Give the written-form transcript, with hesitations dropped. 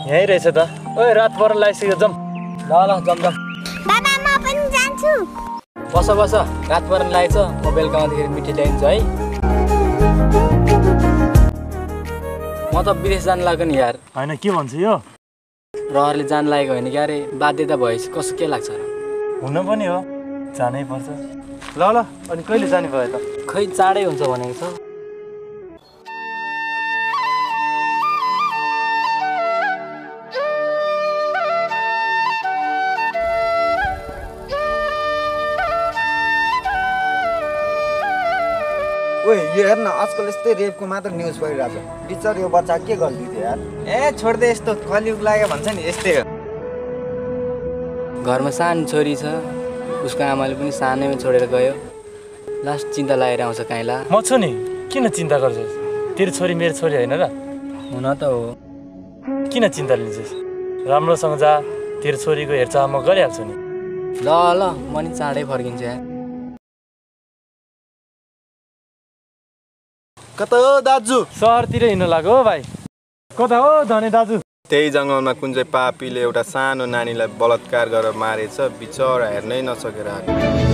यही रहेछ त। ओए रात पर्न लागिसक्यो जम। ल जम जम। बाबा म पनि जान्छु। बस बस रात पर्न लागेछ म बेलुका आउँदाखेरि मिठी ल्याइदिन्छु है। म त विदेश जान लाग्यो नि यार। होइन के भन्छ यो? रहरले जान लागेको होइन क्या अरे बाध्यता भएपछि कसो के लाग्छ र? हुन पनि हो जानै पर्छ। ल ल अनि कहिले जाने भयो त? खै चाँडै हुन्छ भनेको छ। ओए यो हेर्न आजकल यस्तै रेपको मात्र न्युज भइरहेछ। बिचार यो बच्चा के गरिदियो यार? छोड्दै यस्तो कलियुग लाग्यो भन्छ नि यस्तै हो। घरमा सानो छोरी छ उसको आमाले पनि सानैमा छोडेर गयो। लास्ट चिन्ता लागेर आउँछ काइला। म छु नि किन चिन्ता गर्छस्? तेरो छोरी मेरो छोरी होइन र? हुन त हो। किन चिन्ता लिन्छस्? राम्रोसँग जा, तेरो छोरीको हेरचाह म गरिहाल्छु नि। ल ल म नि चाँडै फर्किन्छु यार। कता हो दाजु? सहरतिर हिँड्न लाग्यो हो भाइ। कता हो धने दाजु? त्यही जङ्गलमा कुन चाहिँ पापीले एउटा सानो नानीलाई बलात्कार गरेर मारेछ, बिचरा हेर्नै नसकेर आएको।